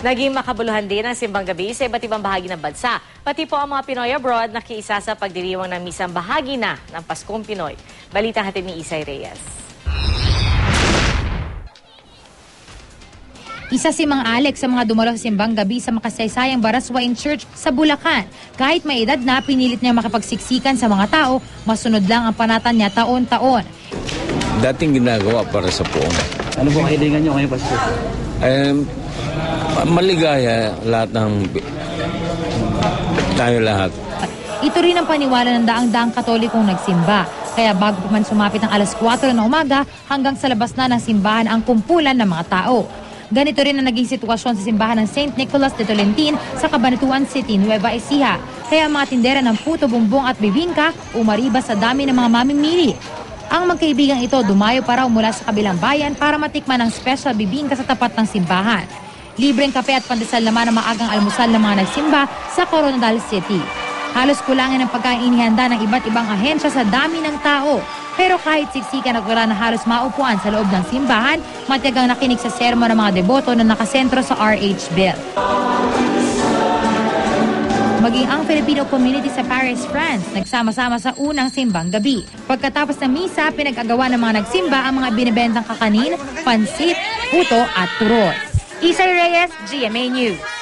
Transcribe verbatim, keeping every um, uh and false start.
Naging makabuluhan din ang simbang gabi sa iba't ibang bahagi ng bansa. Pati po ang mga Pinoy abroad nakiisa sa pagdiriwang ng misang bahagi na ng Paskong Pinoy. Balita hatid ni Isay Reyes. Isa si Mang Alex sa mga dumalo sa simbang gabi sa makasaysayang Baraswain Church sa Bulacan. Kahit may edad na, pinilit niya makapagsiksikan sa mga tao, masunod lang ang panatan niya taon-taon. Dating ginagawa para sa poong. Ano po ang hilingan niyo ngayong Pasko? Um, maligaya lahat ng tayo lahat. Ito rin ang paniwala ng daang-daang Katolikong nagsimba. Kaya bago pa man sumapit ng alas kwatro ng umaga, hanggang sa labas na ng simbahan ang kumpulan ng mga tao. Ganito rin ang naging sitwasyon sa simbahan ng Saint Nicholas de Tolentino sa Cabanatuan City, Nueva Ecija. Kaya mga tindera ng puto, bumbong at bibingka umariba sa dami ng mga mamimili. Ang magkaibigang ito dumayo pa raw mula sa kabilang bayan para matikman ang special bibingka sa tapat ng simbahan. Libreng kape at pandesal naman ang maagang almusal ng mga nagsimba sa Coronadal City. Halos kulangin ang pagkain inihanda ng iba't ibang ahensya sa dami ng tao. Pero kahit siksikan at wala na halos maupuan sa loob ng simbahan, matiyagang nakinig sa sermon ng mga deboto na nakasentro sa R H Bell. Maging ang Filipino community sa Paris, France, nagsama-sama sa unang simbang gabi. Pagkatapos ng misa, pinag-agawa ng mga nagsimba ang mga binibentang kakanin, pansit, puto at turos. Isay Reyes, G M A News.